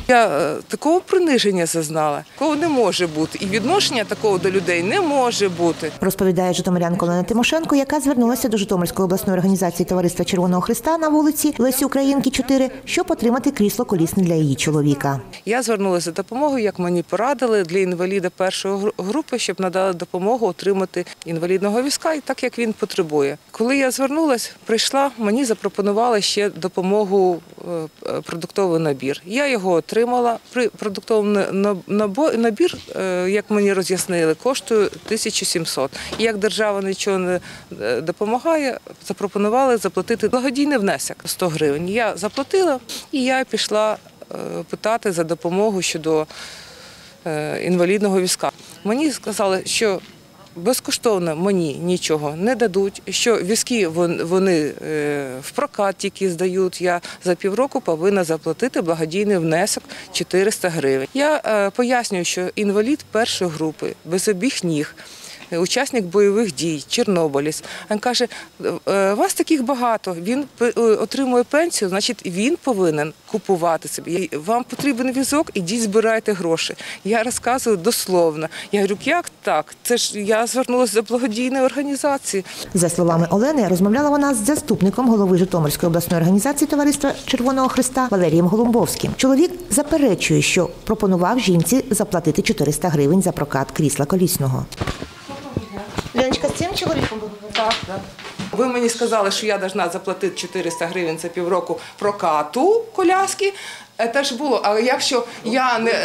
Я такого приниження зазнала. Такого не може бути. І відношення такого до людей не може бути. Розповідає житомирянка Олена Тимошенко, яка звернулася до Житомирської обласної організації Товариства Червоного Хреста на вулиці Лесі Українки, 4, щоб отримати крісло колісне для її чоловіка. Я звернулася за допомогою, як мені порадили, для інваліда першої групи, щоб надали допомогу отримати інвалідного візка, і так, як він потребує. Коли я звернулася, прийшла, мені запропонували ще допомогу продуктовий набір. Я його отримала. Продуктовий набір, як мені роз'яснили, коштує 1700. І як держава нічого не допомагає, запропонували заплатити благодійний внесок 100 гривень. Я заплатила і я пішла питати за допомогу щодо інвалідного візка. Мені сказали, що безкоштовно мені нічого не дадуть, що візки вони в прокат тільки здають. Я за півроку повинна заплатити благодійний внесок 400 гривень. Я пояснюю, що інвалід першої групи, без обох ніг, учасник бойових дій, чорнобилець. Він каже, вас таких багато, він отримує пенсію, значить він повинен купувати собі. Вам потрібен візок, ідіть збирайте гроші. Я розказую дословно. Я говорю, як так? Це ж я звернулася до благодійної організації. За словами Олени, розмовляла вона з заступником голови Житомирської обласної організації Товариства Червоного Хреста Валерієм Голумбовським. Чоловік заперечує, що пропонував жінці заплатити 400 гривень за прокат крісла колісного. Леночка, з цим чоловіком був? Так. Ви мені сказали, що я повинна заплатити 400 гривень за півроку прокату коляски. Це ж було, а якщо я не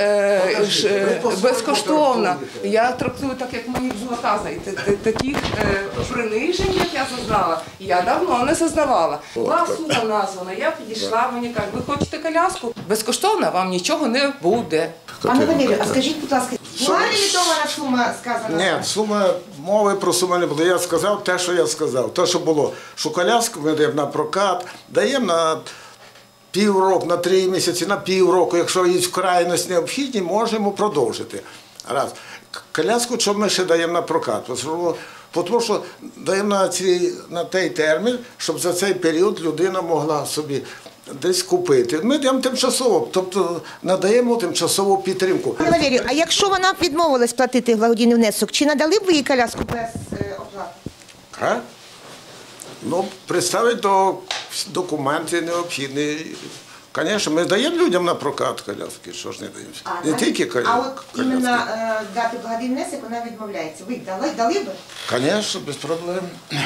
безкоштовно, я трактую так, як мені було казано, таких принижень, як я зазнала, я давно не зазнавала. Була сума названа, я підійшла, мені кажуть, ви хочете коляску? Безкоштовно вам нічого не буде. Пане Валерію, а скажіть, будь ласка, була лімітована сума сказана? Ні, мови про суму не було. Я сказав те, що я сказав. Те, що було, що коляску ми даємо на прокат, даємо на півроку, на 3 місяці, на півроку. Якщо є вкрайність необхідні, можемо продовжити. Раз. Коляску, що ми ще даємо на прокат? Тому що даємо на той термін, щоб за цей період людина могла собі десь купити. Ми даємо тимчасово, тобто надаємо тимчасову підтримку. Пане Валерію, а якщо вона відмовилась платити благодійний внесок, чи надали б ви їй коляску без оплати? Ну, представити документи необхідні. Звісно, ми даємо людям на прокат коляски, що ж не даємо. Не тільки коляски. А от іменно дати благодійний внесок, вона відмовляється. Ви дали б? Звісно, без проблем.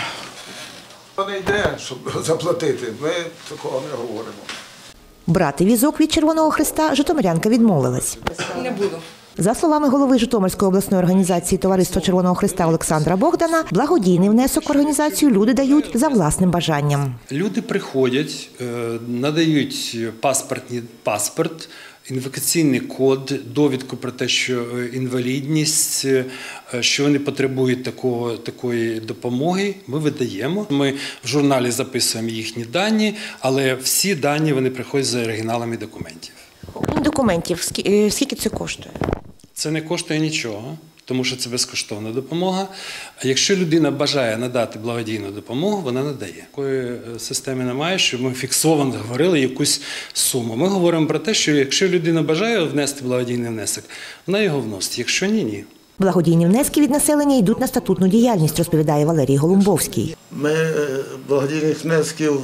Не йде, щоб заплатити, ми такого не говоримо. Брати візок від Червоного Хреста житомирянка відмовилась. Не буду. За словами голови Житомирської обласної організації Товариства Червоного Хреста Олександра Богдана, благодійний внесок в організацію люди дають за власним бажанням. Люди приходять, надають паспорт, ідентифікаційний код, довідку про те, що інвалідність, що вони потребують такої допомоги, ми видаємо. Ми в журналі записуємо їхні дані, але всі дані вони приходять за оригіналами документів. Окрім документів, скільки це коштує? Це не коштує нічого, тому що це безкоштовна допомога. А якщо людина бажає надати благодійну допомогу, вона надає. Такої системи немає, щоб ми фіксовано говорили якусь суму. Ми говоримо про те, що якщо людина бажає внести благодійний внесок, вона його вносить. Якщо ні – ні. Благодійні внески від населення йдуть на статутну діяльність, розповідає Валерій Голумбовський. Ми благодійних внесків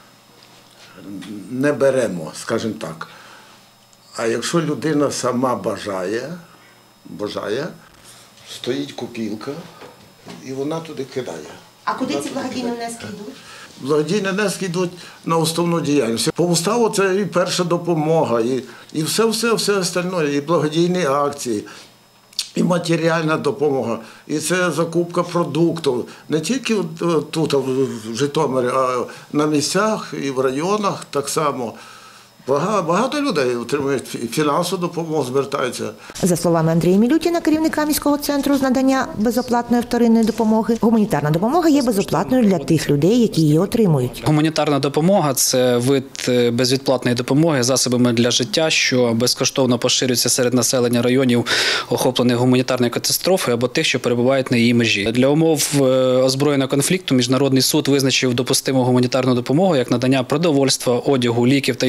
не беремо, скажімо так. А якщо людина сама бажає, стоїть копілка і вона туди кидає. А куди ці благодійні внески йдуть? Благодійні внески йдуть на основну діяльність. По уставу це і перша допомога, і все остальне, і благодійні акції, і матеріальна допомога, і це закупка продуктів. Не тільки тут, в Житомирі, а на місцях і в районах так само. Багато людей отримують фінансову допомогу, звертаються. За словами Андрія Мілютіна, керівника міського центру з надання безоплатної вторинної допомоги, гуманітарна допомога є безоплатною для тих людей, які її отримують. Гуманітарна допомога – це вид безвідплатної допомоги засобами для життя, що безкоштовно поширюється серед населення районів, охоплених гуманітарною катастрофою або тих, що перебувають на її межі. Для умов озброєного конфлікту Міжнародний суд визначив допустиму гуманітарну допомогу як надання продовольства, одягу, ліків та іншого гуманітарного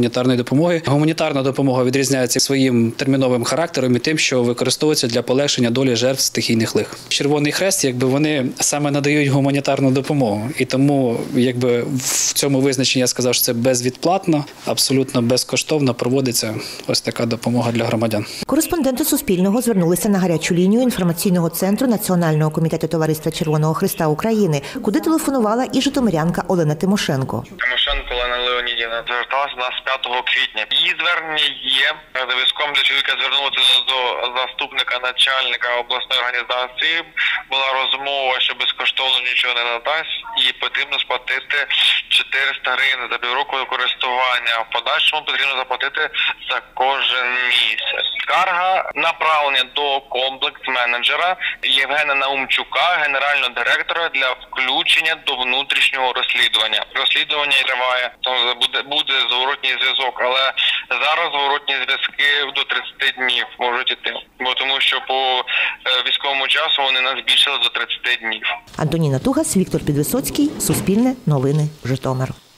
гуманітарної допомоги. Гуманітарна допомога відрізняється своїм терміновим характером і тим, що використовується для полегшення долі жертв стихійних лих. Червоний Хрест, вони саме надають гуманітарну допомогу. І тому, в цьому визначенні я сказав, що це безвідплатно, абсолютно безкоштовно проводиться ось така допомога для громадян. Кореспонденти Суспільного звернулися на гарячу лінію інформаційного центру Національного комітету Товариства Червоного Хреста України, куди телефонувала і житомирянка Олена Тимошенко. Тимошенко Олена Леонідівна зверталася до нас 5 квітня. Її звернення є. За візком для чоловіка звернутися до заступника начальника обласної організації. Була розмова, що безкоштовно нічого не надасть і потрібно сплатити 400 гривень за півроку користування. В подальшому потрібно заплатити за кожен місяць. Скарга направлення до комплекс-менеджера Євгена Наумчука, генерального директора, для включення до внутрішнього розслідування. Розслідування триває, буде зворотній зв'язок, але зараз зворотні зв'язки до 30 днів можуть іти. Тому що по військовому часу вони нас збільшили до 30 днів. Антоніна Тугас, Віктор Підвисоцький, Суспільне, Новини, Житомир.